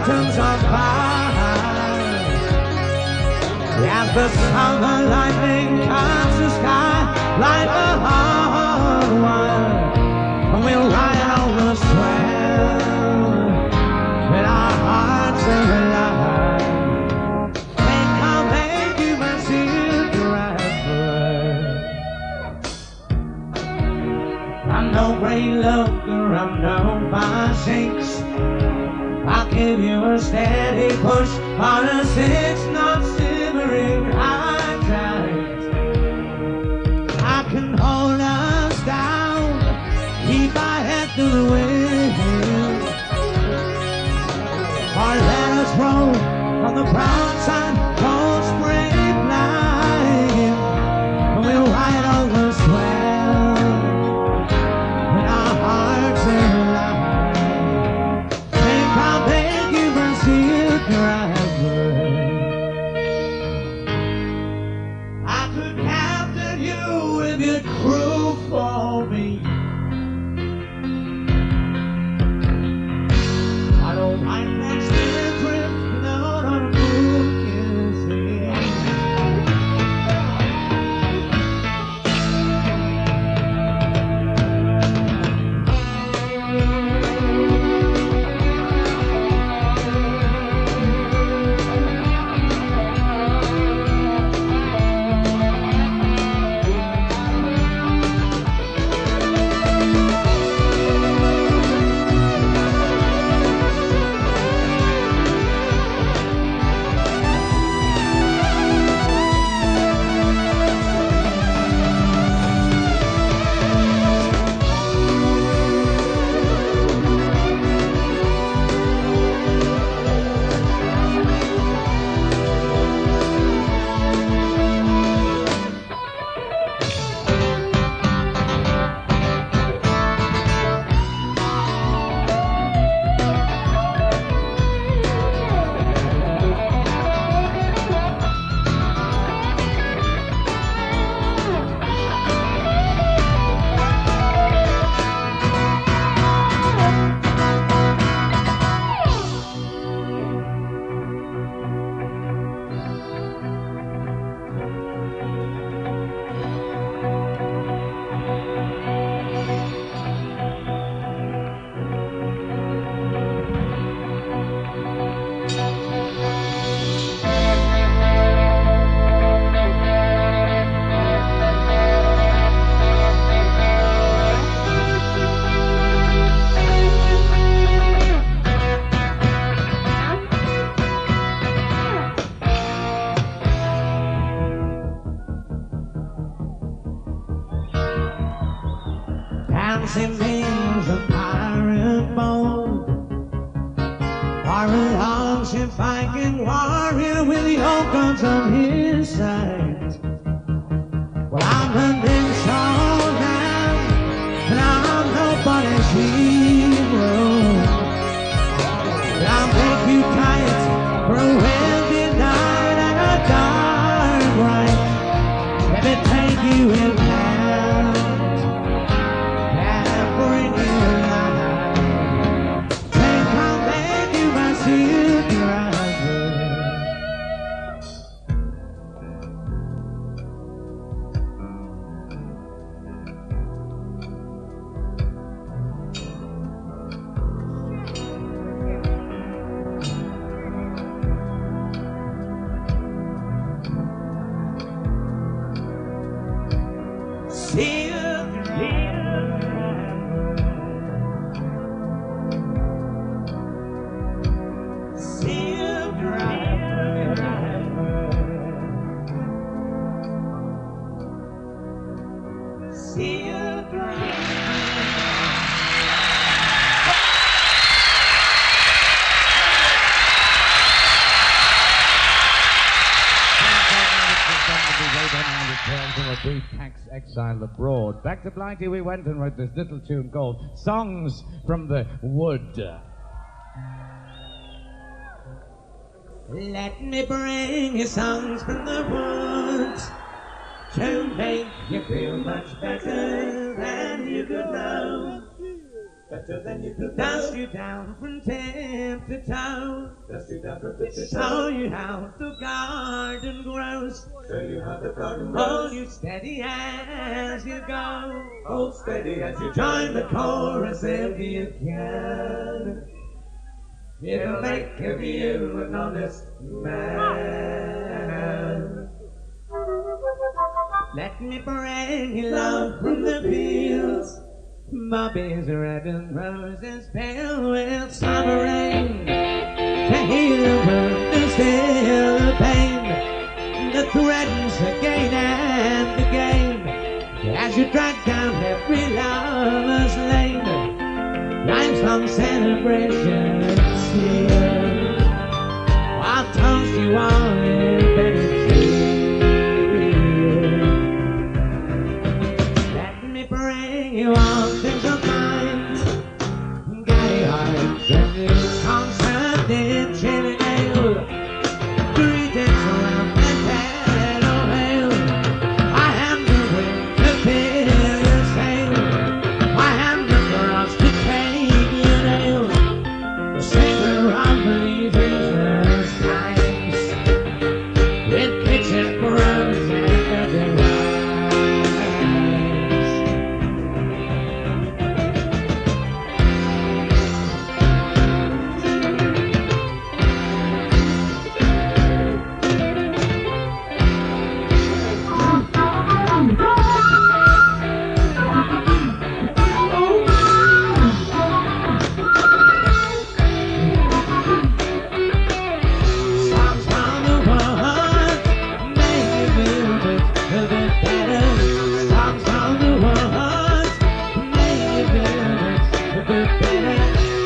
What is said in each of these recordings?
mountains on fire. As the summer lightning cuts the sky like a hard wire, and we'll ride on the swell with our hearts in the line. Take my make you my silver I'm no great looker, I'm no fine shakes. I'll give you a steady push on a 6-knot simmering high tide. I can hold us down, keep our head to the wind, or let us roll on the broadside, cold spring line, and we'll ride on the swell with our hearts in line. I'll beg you my silver I could captain you if you'd crew for me. I don't mind that still drifting out on a moon, you see. Dancing names of pirate bold, pirate arms and fighting warrior with the old guns on his side. Well, I'm a shore now, and I'm nobody's hero. But I'll make you tight for a windy night and a dark night. Let me take you in hand. Exile abroad. Back to Blighty we went and wrote this little tune called Songs from the Wood. Let me bring you songs from the woods to make you feel much better than you could know. Until then you could dust you down from tip to toe. Dust you down from tip to toe. Show you how the garden grows. Show you how the garden grows. Hold you steady as you go. Hold steady as you join the chorus if you can. It'll make of you an honest man. Let me bring you love from the fields. Bobby's red and roses pale with summer rain. To heal the wound and still the pain that threatens again and again. As you drag down every lover's lane, life's long celebration here. I'll toast you all in better cheer. Let me bring you all things of mine. Gay hearts and this concert in chilling ale. Greetings around the head of hail. I am the wind to fill your sail. I am the cross to take your nail. The savior of these Christmas times. With kitchen grows and dirty lies. Songs from the world make you feel a bit better. Songs from the world make you feel a bit better.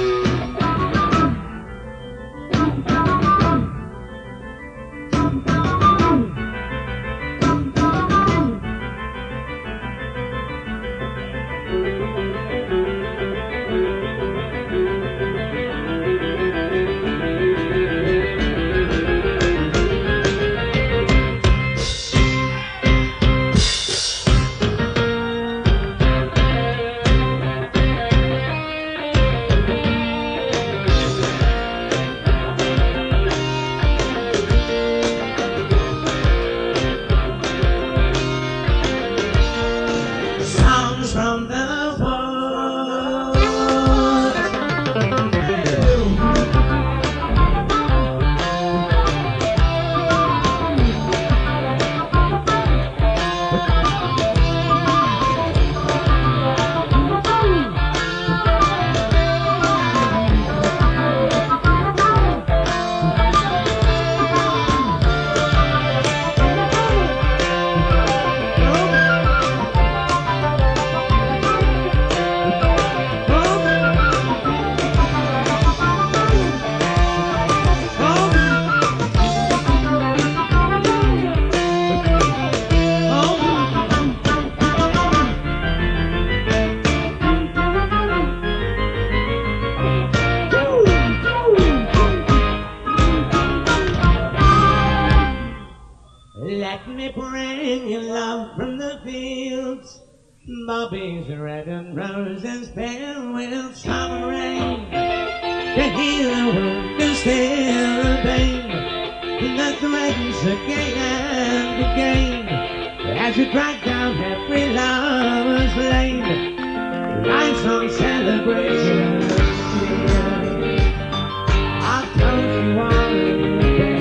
Songs from the world. Let me bring you love from the fields. Bobby's red and roses pale with summer rain. To heal the wound and still the pain that threatens again and again. As you drag down every lover's lane, life's long celebration. I'll toast you all in bed.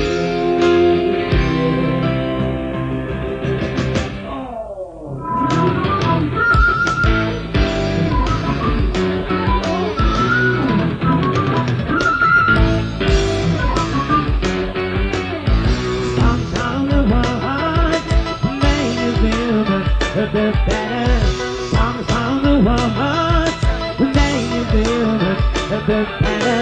Songs from the world make you feel a bit better. Songs from the world make you feel a bit better.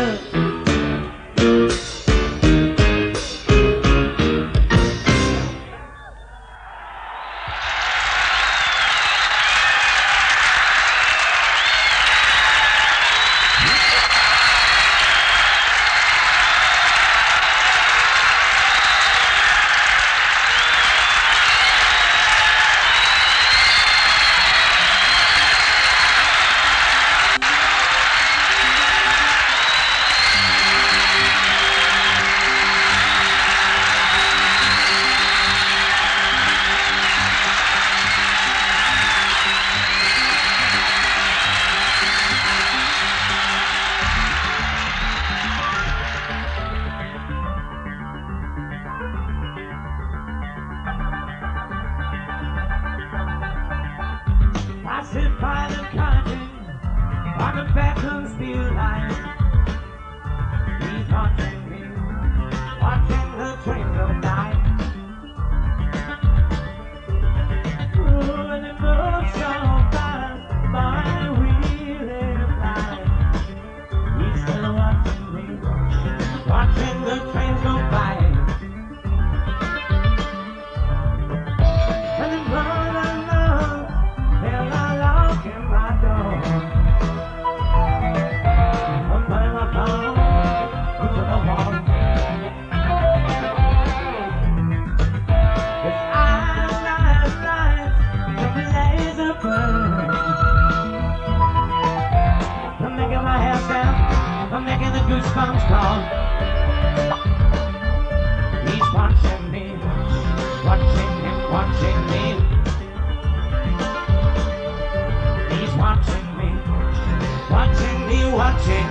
sit by the cottage on the Beaconsfield line. He's watching me, watching the train go by. Ooh, and it moves so fast, my wheel ain't flying. He's still watching me, watching the trains go by. And the brother knows they're not locking my door. I'm putting my phone into the wall. His eyes, the laser burn. I'm making my hair stand, I'm making the goosebumps call. He's watching me, watching him, watching me. He's watching me, watching me, watching.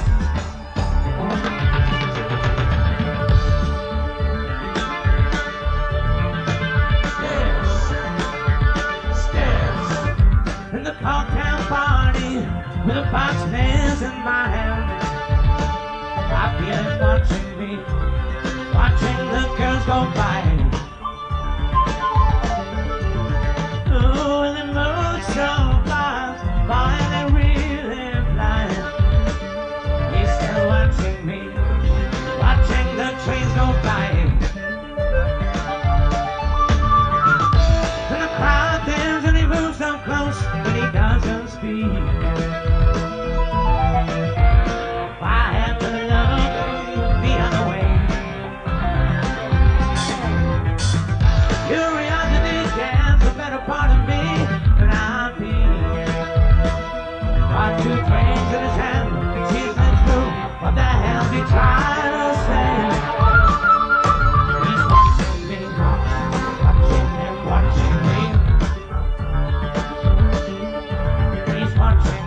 Stairs in the cocktail party with a box pants in my hand. I feel him watching me, watching the girls go by. Ooh, and they move so fast, boy, they really fly. He's still watching me, watching the trains go by. And the crowd dares and he moves so close, but he doesn't speak. If I had to look the other way, curiosity gets the better part of me, and I'll be. Got two trains in his hand, sees me through. What the hell's he trying to say? He's watching me, watching him, watching me. He's watching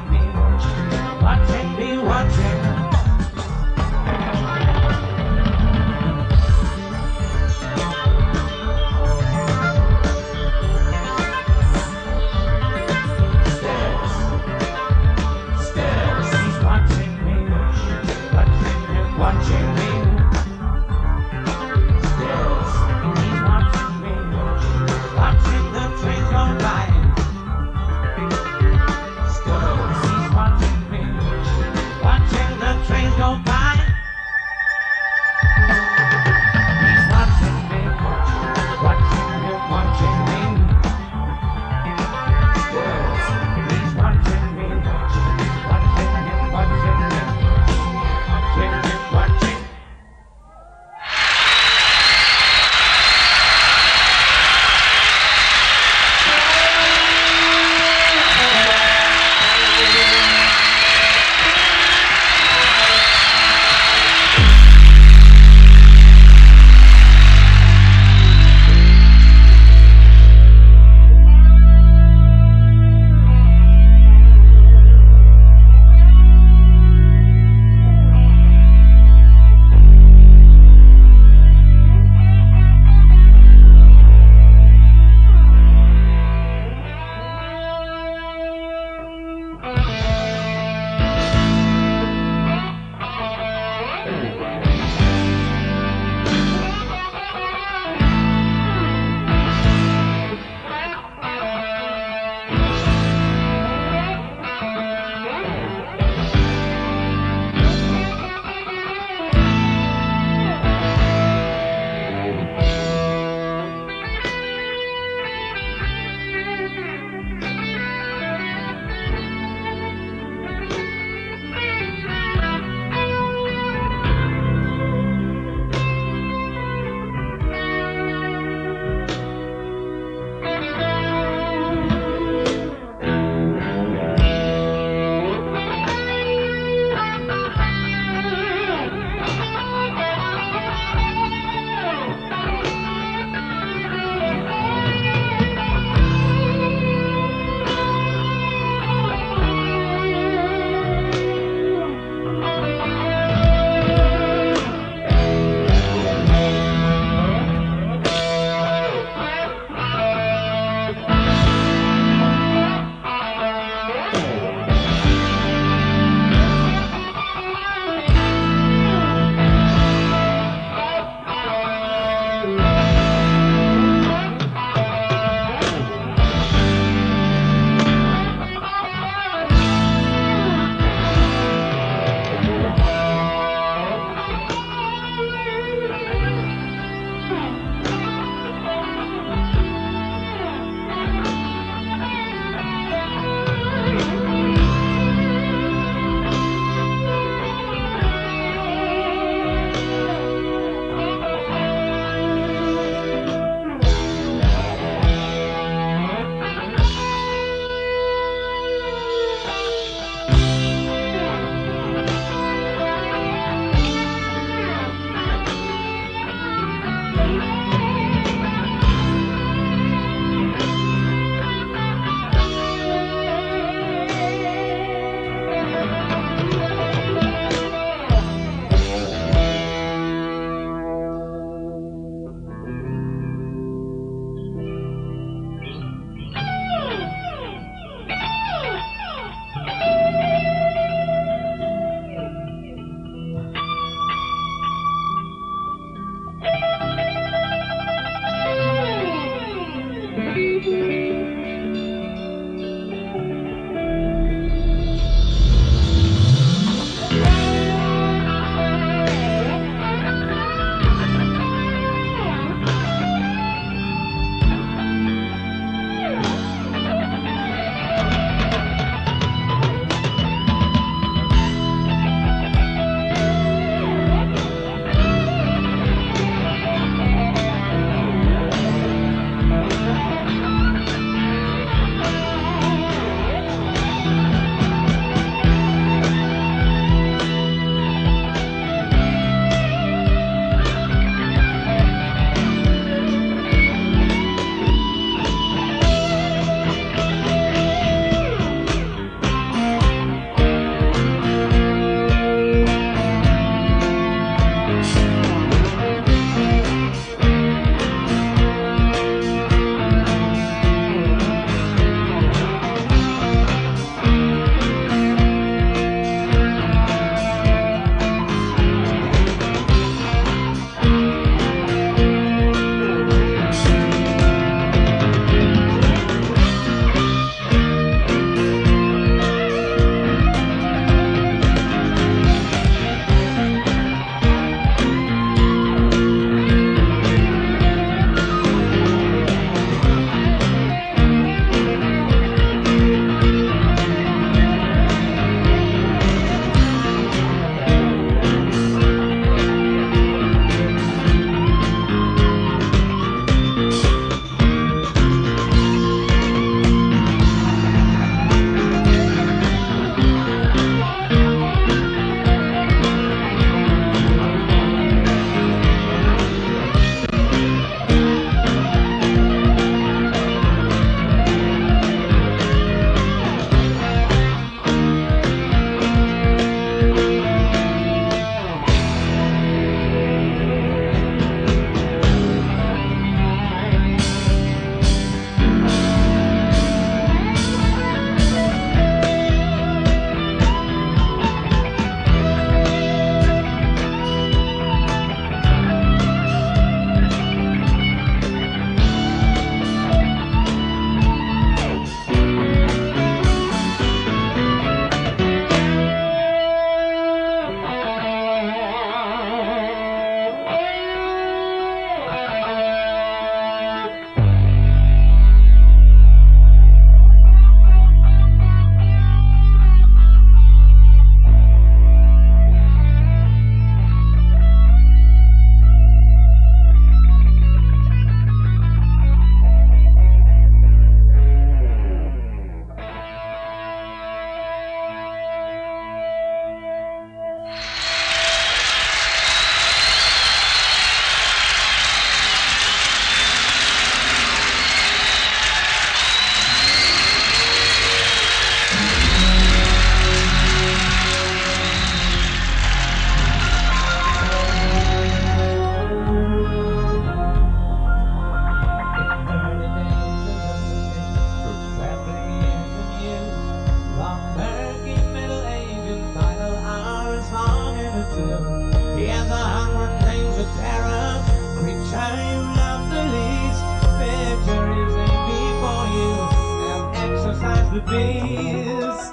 the beast.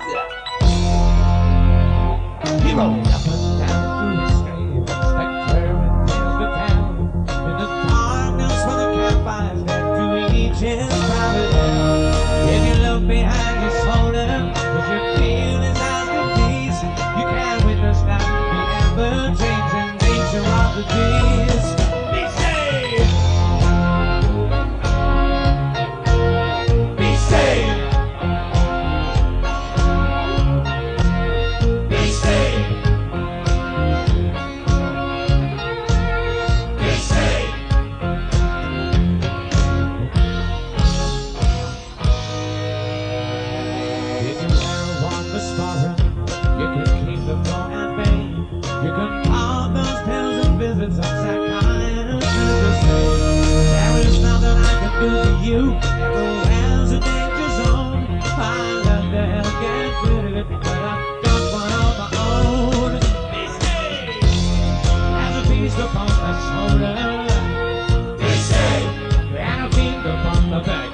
He rode up and down through the street, spectrum things to tell. In the darkness where the campfires stand to each his private hell. If you look behind your shoulder, cause you feel his eyes to peace, you can't witness now the ever-changing nature of the beast. You everywhere's a danger zone. I love to help get rid of it, but I got one of my own. Beastie has a beast upon the shoulder. Beastie and a fiend upon the back.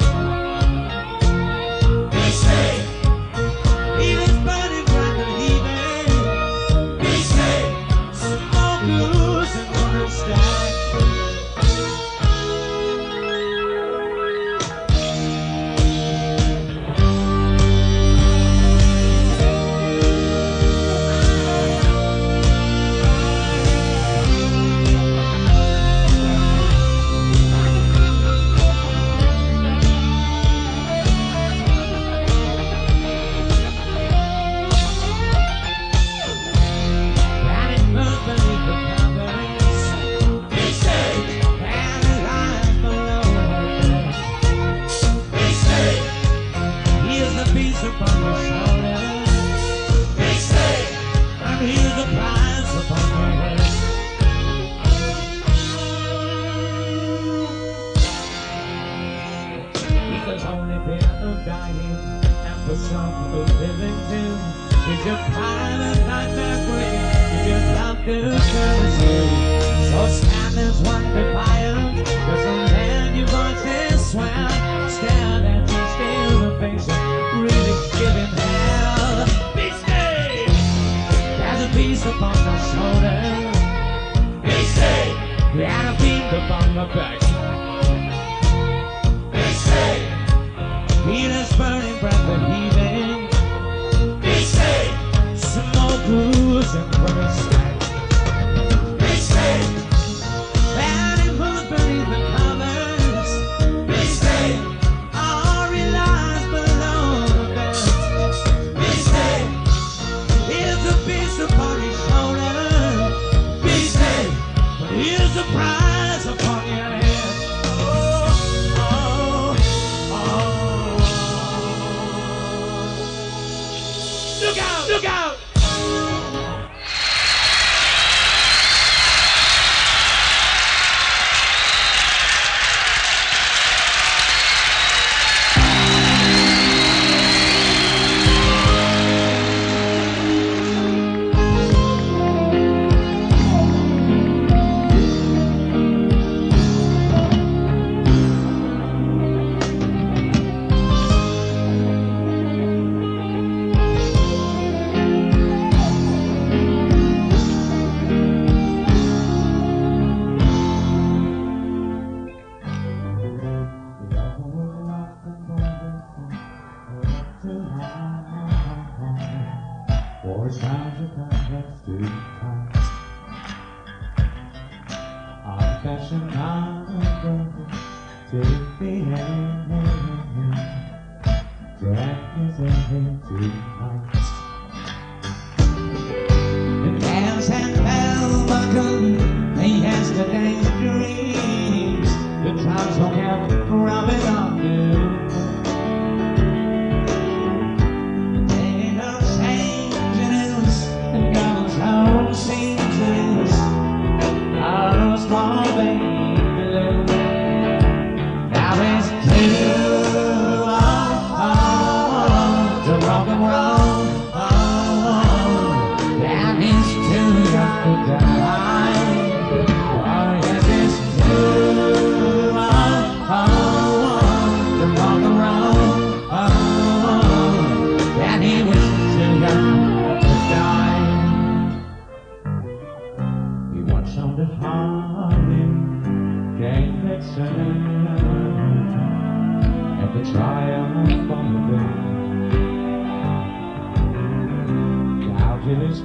Beastie even burning bright and heaving. Beastie smoke loose and water stack.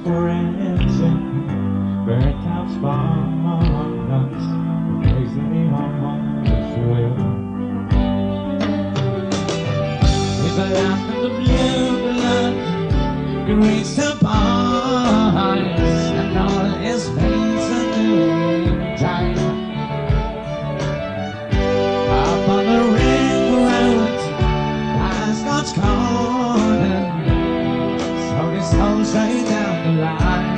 forensic, burnt out sparks, replacing on this will. It's the last of the blue blood, grease upon and all his face a new time. Up on the ring road, past God's corner, so this whole straight down the line.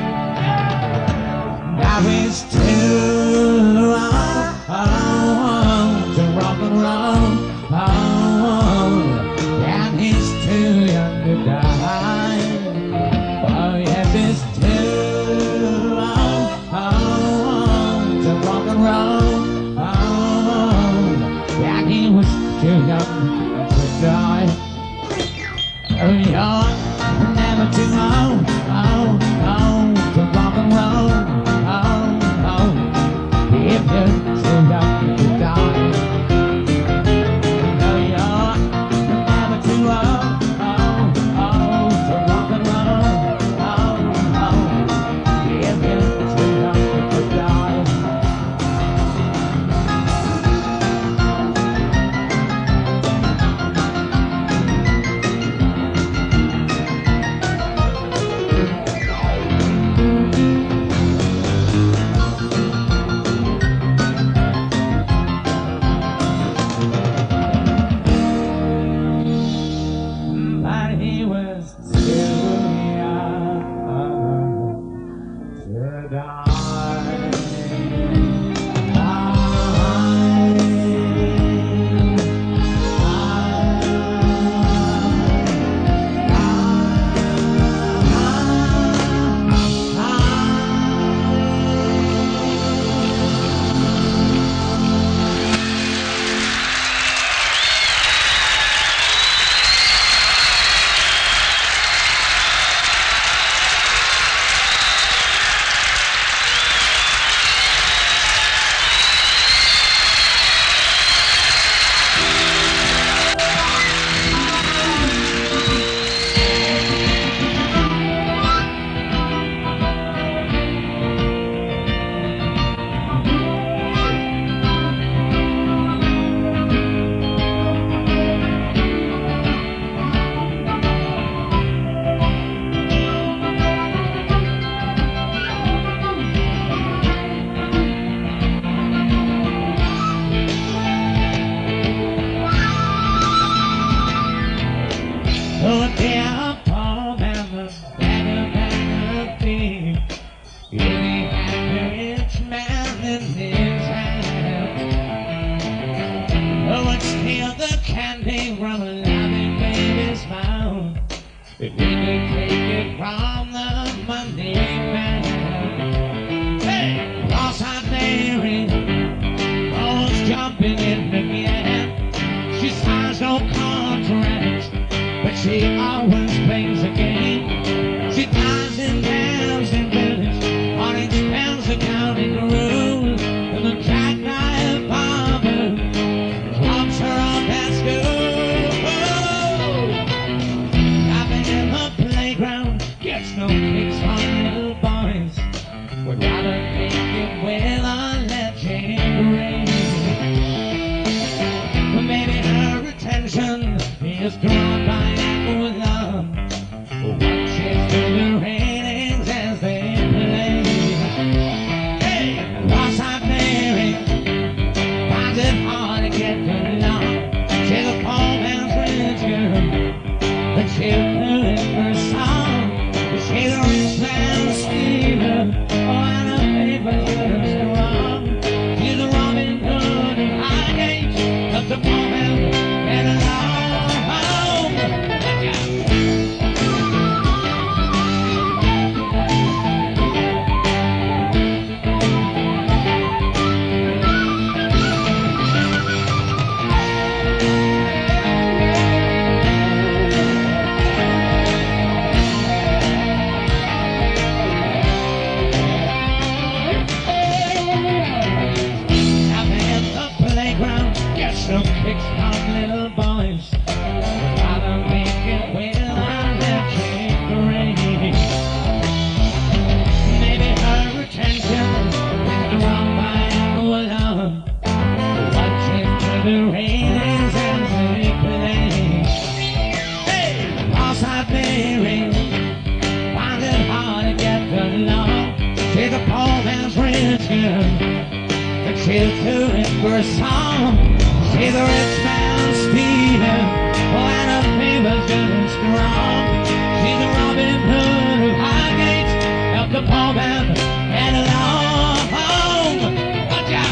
Now he's too old to rock and roll, and he's too young to die. Oh yes, he's too old to rock and roll, and he was too young to die. Oh, you're never too old to rock and roll, if you're too young to die. Oh, you're never too old to rock and roll, if you're too young to die. But he was too young to die. Oh, dear Paul and the beggar and the thief, he had a rich man in his hand. Oh, and steal the candy from a loving baby's mouth, if he could take it from the Monday man. Hey, cross-eyed Mary, always jumping in again. She signs no contract, but she always plays a game. She dies in dams and village, on expense accounting rules, and the jackknife bomber drops her off at school. Laughing in the playground, gets no kicks from little boys. We gotta make it with a legendary. But maybe her attention is drawn by love. Watches through the ratings as they play. Hey, cross-eyed Mary finds it hard to get along. She's a poor man's rich girl, but she'll do it for a song. She's a rich man's Steven, oh, and her paper's good and strong. She's a Robin Hood in Highgate, but the poor man get along. for a song. See the rich man speeding when the fever's good and strong. See the Robin Hood of Highgate, help the poor man head along. Watch out!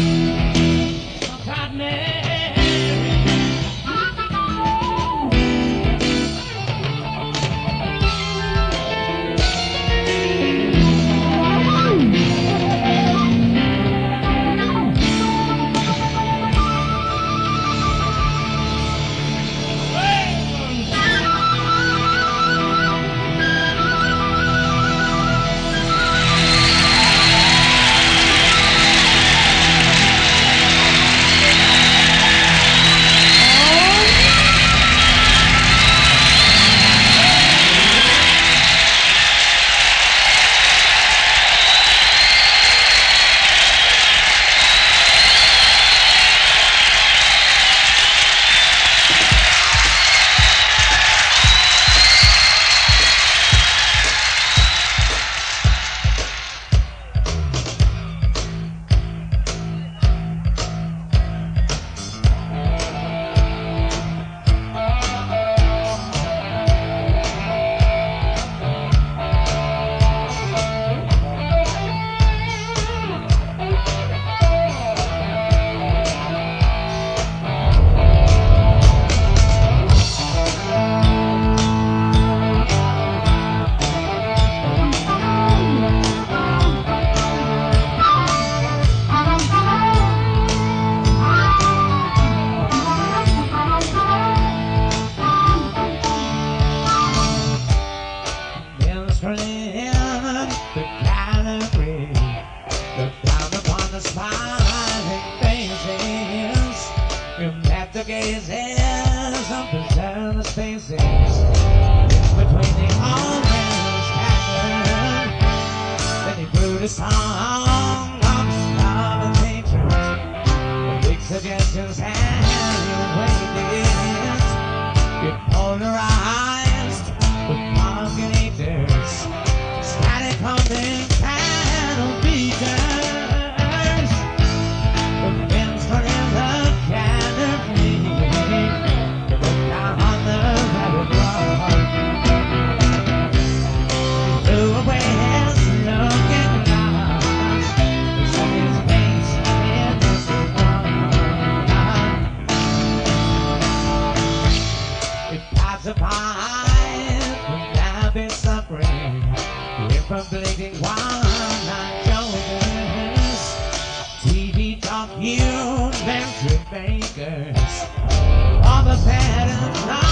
TV talk, you, them trick makers, all the patterns.